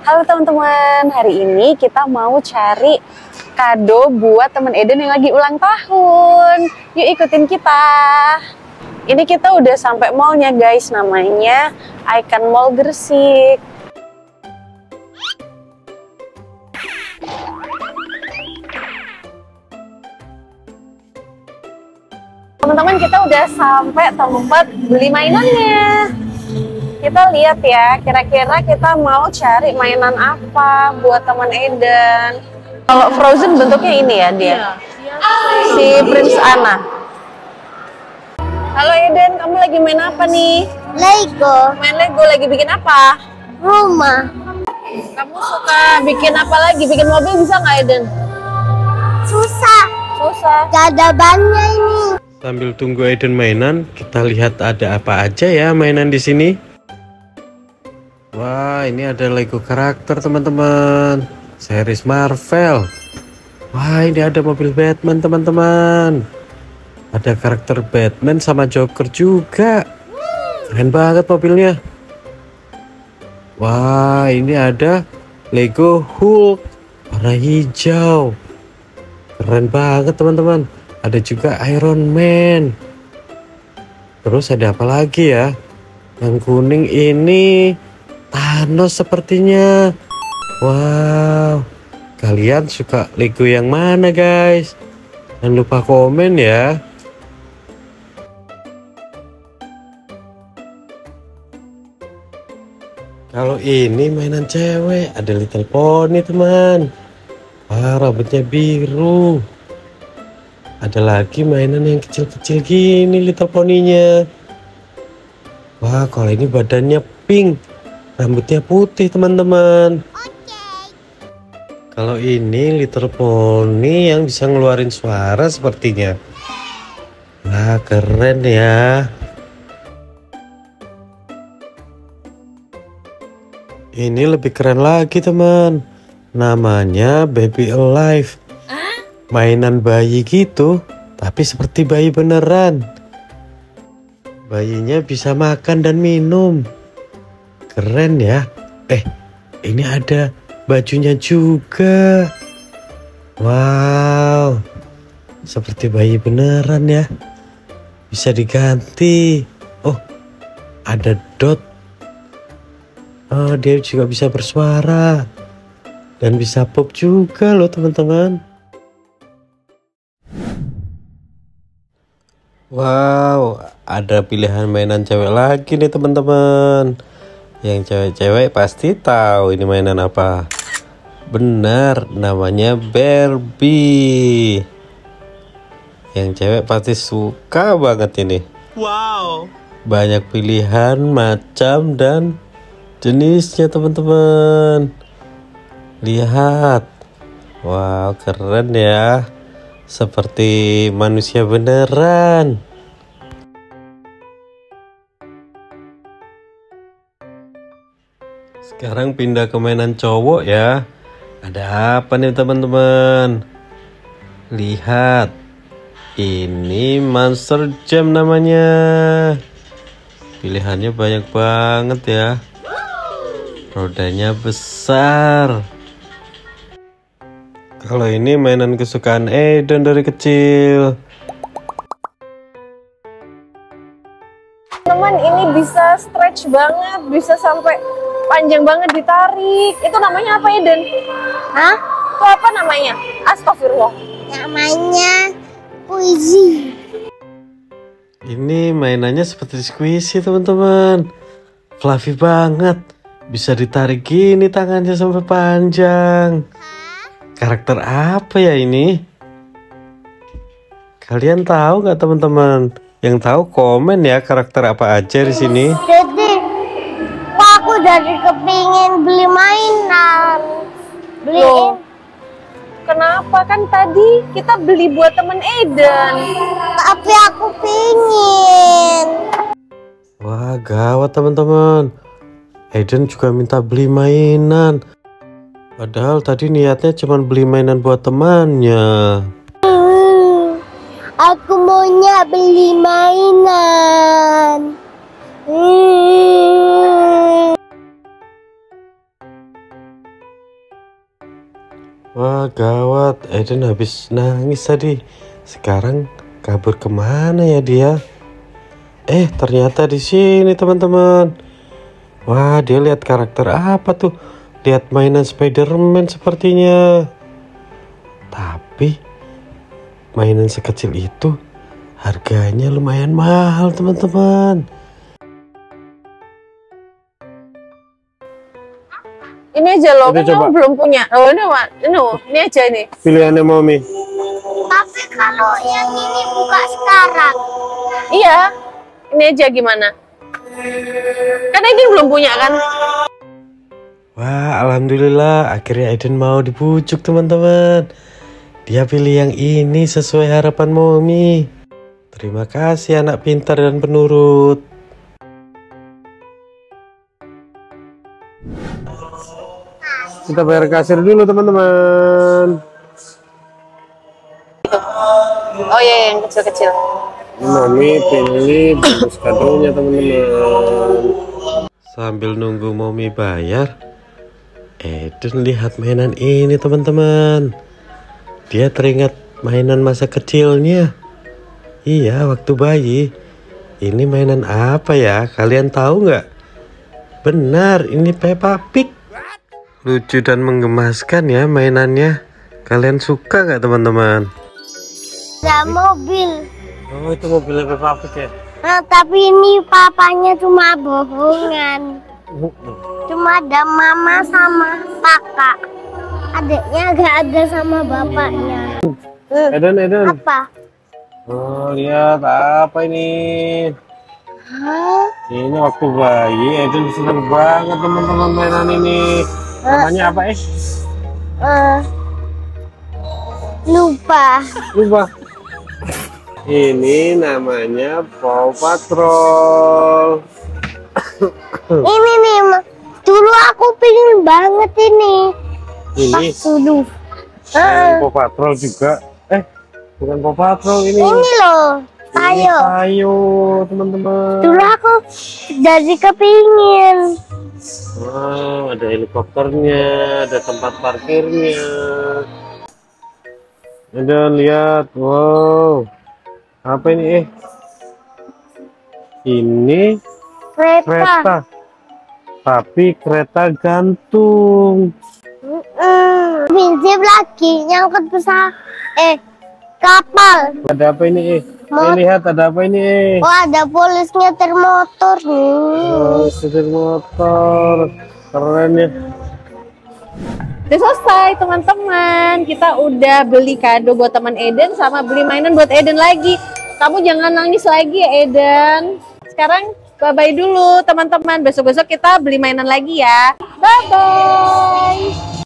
Halo teman-teman, hari ini kita mau cari kado buat teman Eden yang lagi ulang tahun. Yuk ikutin kita. Ini kita udah sampai mallnya guys, namanya Icon Mall Gresik. Teman-teman, kita udah sampai tempat beli mainannya. Kita lihat ya, kira-kira kita mau cari mainan apa buat teman Eden. Kalau Frozen bentuknya ini ya dia. Si Prince Anna. Halo Eden, kamu lagi main apa nih? Lego. Main Lego, lagi bikin apa? Rumah. Kamu suka bikin apa lagi? Bikin mobil bisa nggak Eden? Susah. Susah. Gak ada bannya ini. Sambil tunggu Eden mainan, kita lihat ada apa aja ya mainan di sini. Wah, ini ada Lego karakter teman-teman, series Marvel. Wah, ini ada mobil Batman teman-teman. Ada karakter Batman sama Joker juga. Keren banget mobilnya. Wah, ini ada Lego Hulk warna hijau. Keren banget teman-teman. Ada juga Iron Man. Terus ada apa lagi ya? Yang kuning ini Thanos sepertinya. Wow, kalian suka Lego yang mana guys? Jangan lupa komen ya. Kalau ini mainan cewek, ada Little Pony teman. Wah, rambutnya biru. Ada lagi mainan yang kecil-kecil gini Little Pony-nya. Wah, kalau ini badannya pink, rambutnya putih teman-teman. Kalau ini Little Pony yang bisa ngeluarin suara sepertinya. Wah, keren ya. Ini lebih keren lagi teman. Namanya Baby Alive. Mainan bayi gitu, tapi seperti bayi beneran. Bayinya bisa makan dan minum. Keren ya. Ini ada bajunya juga. Wow, seperti bayi beneran ya. Bisa diganti. Oh, ada dot. Oh, dia juga bisa bersuara. Dan bisa pop juga loh teman-teman. Wow, ada pilihan mainan cewek lagi nih teman-teman. Yang cewek-cewek pasti tahu ini mainan apa. Benar, namanya Barbie. Yang cewek pasti suka banget ini. Wow. Banyak pilihan, macam dan jenisnya teman-teman. Lihat. Wow, keren ya. Seperti manusia beneran. Sekarang pindah ke mainan cowok ya. Ada apa nih teman-teman? Lihat. Ini Monster Jam namanya. Pilihannya banyak banget ya. Rodanya besar. Kalau ini mainan kesukaan Eden dari kecil. Teman, ini bisa stretch banget, bisa sampai panjang banget ditarik. Itu namanya apa Eden? Hah? Itu apa namanya? Astagfirullah. Namanya Squeezy. Ini mainannya seperti squishy teman-teman. Fluffy banget. Bisa ditarik gini tangannya sampai panjang. Karakter apa ya ini? Kalian tahu nggak teman-teman? Yang tahu komen ya karakter apa aja di sini. Jadi, kok aku jadi kepingin beli mainan. Beliin. Kenapa? Kan tadi kita beli buat temen Eden. Tapi aku pingin. Wah, gawat teman-teman. Eden juga minta beli mainan. Padahal tadi niatnya cuma beli mainan buat temannya. Aku maunya beli mainan. Wah, gawat. Eden habis nangis tadi. Sekarang kabur kemana ya dia? Ternyata di sini, teman-teman. Wah, dia lihat karakter apa tuh? Lihat mainan Spider-Man sepertinya. Tapi mainan sekecil itu harganya lumayan mahal, teman-teman. Ini aja loh, Ini kan coba. kamu belum punya. Oh, ini aja ini. Pilihannya Mommy. Tapi kalau yang ini buka sekarang. Iya, ini aja gimana? Kan Eden belum punya kan? Wah, alhamdulillah akhirnya Eden mau dibujuk, teman-teman. Dia pilih yang ini sesuai harapan Mommy. Terima kasih anak pintar dan penurut. Kita bayar kasir dulu, teman-teman. Oh iya, yang kecil-kecil. Mommy pilih bungkus kadonya, teman-teman. Sambil nunggu Mommy bayar, Eden lihat mainan ini, teman-teman. Dia teringat mainan masa kecilnya. Iya, waktu bayi. Ini mainan apa ya? Kalian tahu nggak? Benar, ini Peppa Pig. Lucu dan menggemaskan ya mainannya. Kalian suka nggak, teman-teman? Ada mobil. Oh, itu mobilnya Peppa Pig ya? Nah, tapi ini papanya cuma bohongan. Cuma ada mama sama kakak. Adiknya gak ada sama bapaknya. Eden. Apa? Oh, lihat apa ini? Hah? Ini waktu bayi, Eden senang banget teman-teman mainan ini. Namanya apa Lupa. Lupa. Ini namanya Paw Patrol. Ini nih, dulu aku pingin banget ini. Ini Dulu. Paw Patrol juga. Bukan Paw Patrol ini. Ini loh, Ini ayo. Tayo, teman-teman. Dulu aku jadi kepingin. Wow, ada helikopternya, ada tempat parkirnya. Dan lihat, wow, apa ini? Ini kereta, tapi kereta gantung. Prinsip lagi nyangkut pesawat. Kapal. Ada apa ini? Lihat ada apa ini? Oh, ada polis nyetir motor nih. Oh, setir motor, keren ya. Udah selesai teman-teman. Kita udah beli kado buat teman Eden sama beli mainan buat Eden lagi. Kamu jangan nangis lagi ya Eden. Sekarang bye-bye dulu teman-teman. Besok-besok kita beli mainan lagi ya. Bye-bye.